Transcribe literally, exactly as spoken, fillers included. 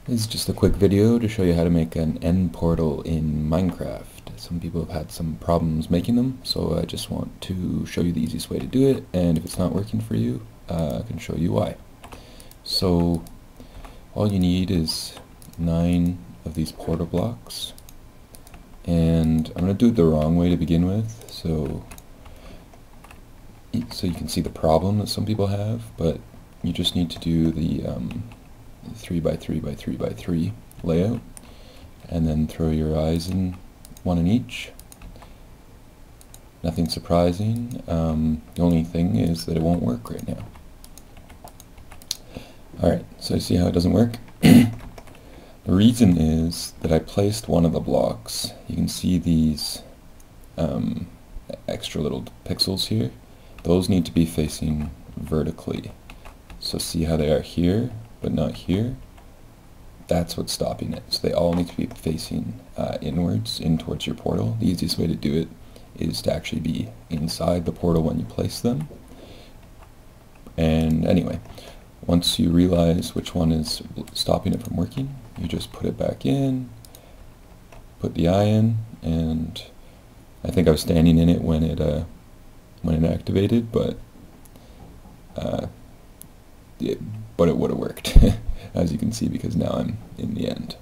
This is just a quick video to show you how to make an end portal in Minecraft. Some people have had some problems making them, so I just want to show you the easiest way to do it, and if it's not working for you, uh, I can show you why. So all you need is nine of these portal blocks, and I'm going to do it the wrong way to begin with, so so you can see the problem that some people have, but you just need to do the um, three by three by three by three layout, and then throw your eyes in one in each. Nothing surprising. Um, the only thing is that it won't work right now. Alright, so you see how it doesn't work? The reason is that I placed one of the blocks. You can see these um, extra little pixels here. Those need to be facing vertically. So see how they are here, but not here? That's what's stopping it. So they all need to be facing uh, inwards, in towards your portal. The easiest way to do it is to actually be inside the portal when you place them. And anyway, once you realize which one is stopping it from working, you just put it back in, put the eye in, and I think I was standing in it when it uh, when it activated, but uh, it, but it would have worked, as you can see, because now I'm in the end.